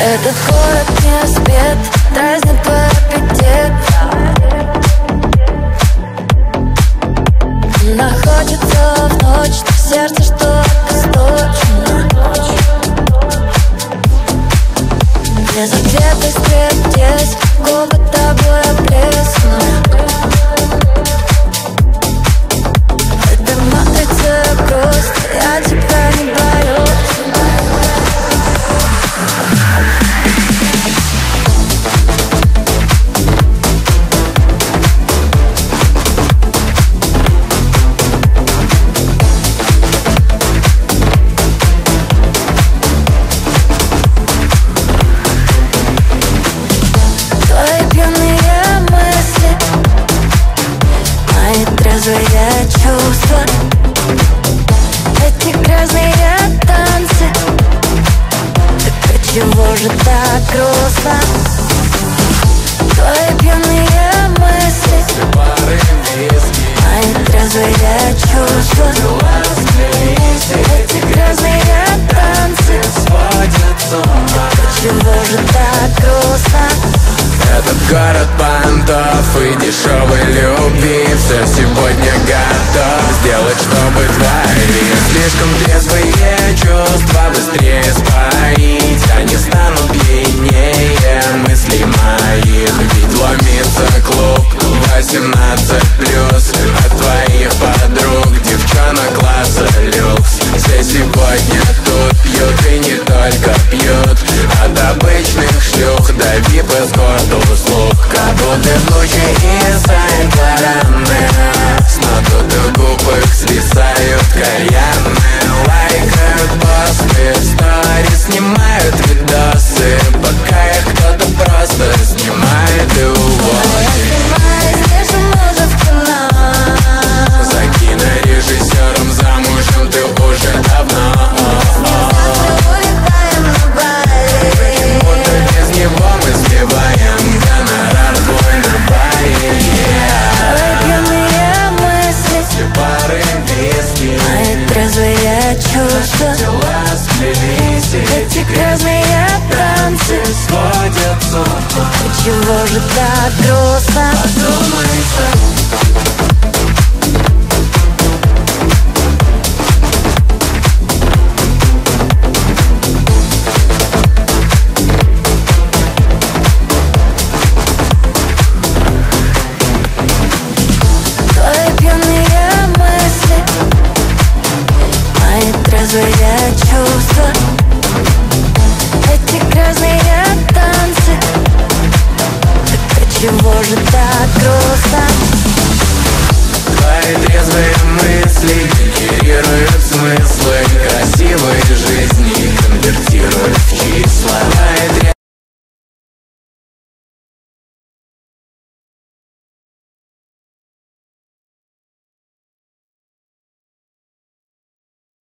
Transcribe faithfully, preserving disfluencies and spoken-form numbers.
Этот город не спит, дразнит твой аппетит. Находится в ночь, в сердце что-то сточно. Без ответа стриптиз, губы тобой оплесну. Это матрица грусть, я тебя не боюсь. Трезвые чувства, эти грязные танцы. Так отчего же так грустно? Твои пьяные мысли, мои трезвые чувства, эти грязные танцы. Отчего же так грустно? Этот город понтов и дешевой любви. Все сегодня готов сделать, чтобы твои слишком трезвые чувства быстрее споить. Они станут пьянее мыслей моих. Ведь ломится клуб восемнадцать плюс от твоих подруг, девчонок класса люкс. Все сегодня тут пьют и не только пьют. От обычных шлюх до вип эскорт услуг. Как будто лучи из Айн-Бараны, с надутых губ их свисают кальяны. Лайкают посты, стори, снимают видосы, пока их кто-то просто снимает и уводит. За кинорежиссером замужем ты уже давно. Почему-то без него мы сбиваем гонорар твой на баре. Пьяные мысли, Все пары виски, мои трезвые чувства, тела сплелись, эти грязные танцы. сходят с ума. Отчего же так грустно? Подумай,